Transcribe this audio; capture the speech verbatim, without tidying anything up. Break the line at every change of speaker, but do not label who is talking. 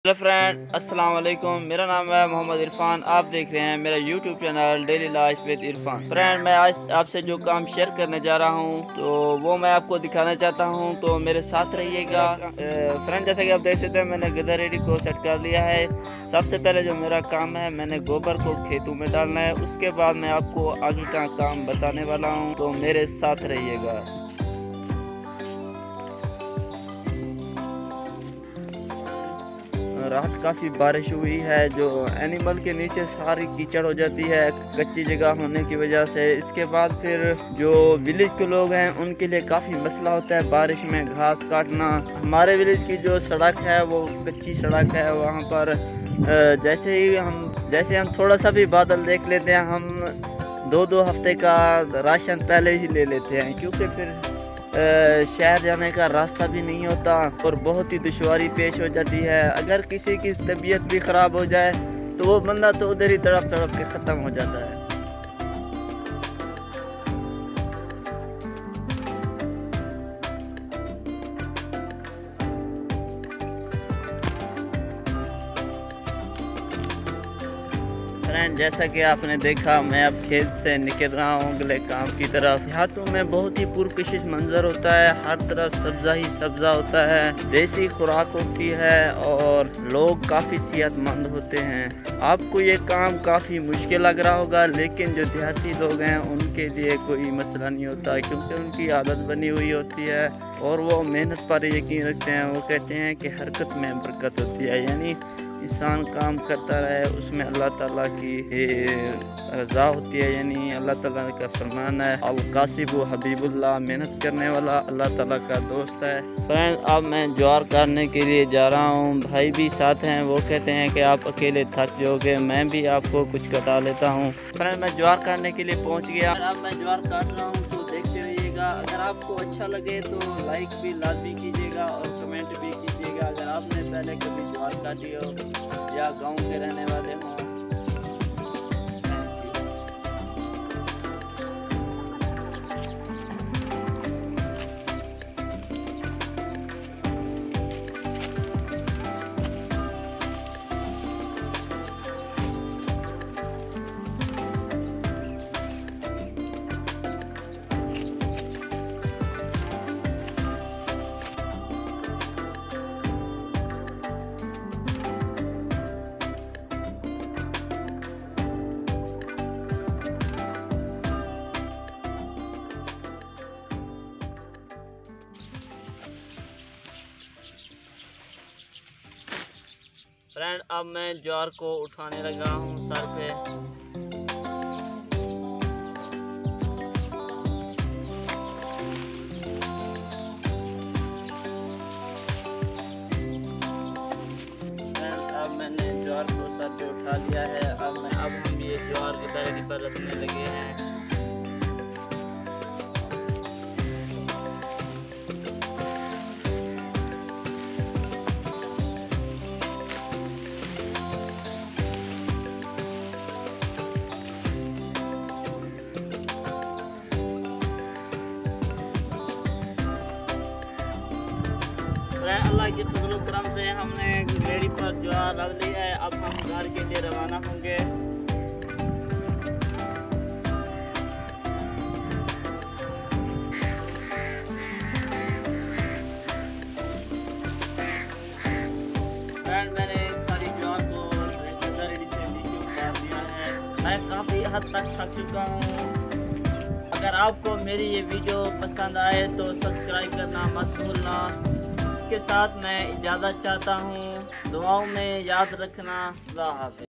Hello friend, अस्सलाम वालेकुम। मेरा नाम है मोहम्मद इरफान। आप देख रहे हैं मेरा YouTube channel daily life with Irfan. Friend, मैं आज आपसे जो काम शेयर करने जा रहा हूं तो वो मैं आपको दिखाना चाहता हूं, तो मेरे साथ रहिएगा। फ्रेंड, जैसे कि आप देख सकते हैं, मैंने गधा रेडी को सेट कर लिया है। सबसे पहले जो मेरा काम है, मैंने गोबर को खेतों में डालना है। उसके बाद मैं आपको आगे का काम बताने वाला हूँ, तो मेरे साथ रहिएगा। रात काफ़ी बारिश हुई है, जो एनिमल के नीचे सारी कीचड़ हो जाती है कच्ची जगह होने की वजह से। इसके बाद फिर जो विलेज के लोग हैं उनके लिए काफ़ी मसला होता है बारिश में घास काटना। हमारे विलेज की जो सड़क है वो कच्ची सड़क है। वहाँ पर जैसे ही हम जैसे हम थोड़ा सा भी बादल देख लेते हैं, हम दो दो हफ्ते का राशन पहले ही ले लेते हैं, क्योंकि फिर शहर जाने का रास्ता भी नहीं होता और बहुत ही दुश्वारी पेश हो जाती है। अगर किसी की तबीयत भी ख़राब हो जाए तो वो बंदा तो उधर ही तड़प तड़प के ख़त्म हो जाता है। फ्रेंड, जैसा कि आपने देखा, मैं अब खेत से निकल रहा हूँ अगले काम की तरफ। हाथों में बहुत ही पुरकशिश मंजर होता है, हर तरफ सब्जा ही सब्जा होता है, देसी खुराक होती है और लोग काफ़ी सेहतमंद होते हैं। आपको ये काम काफ़ी मुश्किल लग रहा होगा, लेकिन जो देहाती लोग हैं उनके लिए कोई मसला नहीं होता, क्योंकि उनकी आदत बनी हुई होती है और वो मेहनत पर यकीन रखते हैं। वो कहते हैं कि हरकत में बरकत होती है, यानी इंसान काम करता रहे उसमें अल्लाह ताला की रज़ा होती है, यानी अल्लाह ताला का फरमान है, अल कासिबु हबीबुल्लाह, मेहनत करने वाला अल्लाह ताला का दोस्त है। फ्रेंड, अब मैं ज्वार काटने के लिए जा रहा हूँ। भाई भी साथ हैं, वो कहते हैं कि आप अकेले थक जाओगे, मैं भी आपको कुछ कटा लेता हूँ। फ्रेंड, मैं ज्वार काटने के लिए पहुँच गया। अब मैं ज्वार काट रहा हूँ, तो देखते रहिएगा। अगर आपको अच्छा लगे तो लाइक भी लाजमी कीजिएगा और कमेंट भी कीजिएगा। अगर आपने पहले कभी ज्वार काटी हो या गांव के रहने वाले हों। फ्रेंड, अब मैं ज्वार को उठाने लगा हूँ सर पे। फ्रेंड, अब मैंने ज्वार को सर पे उठा लिया है। अब मैं अब हम ये ज्वार की तैयारी पर रखने लगे हैं। अल्लाह की फजल करम से हमने रेडी पर ज्वार रख ली है। अब हम घर के लिए रवाना होंगे। फ्रेंड, मैंने सारी ज्वार को रेडी से नीचे उतार दिया है। मैं काफ़ी हद तक थक चुका हूँ। अगर आपको मेरी ये वीडियो पसंद आए तो सब्सक्राइब करना मत भूलना। के साथ मैं इजाज़त चाहता हूँ। दुआओं में याद रखना। अल्लाह हाफ़िज़।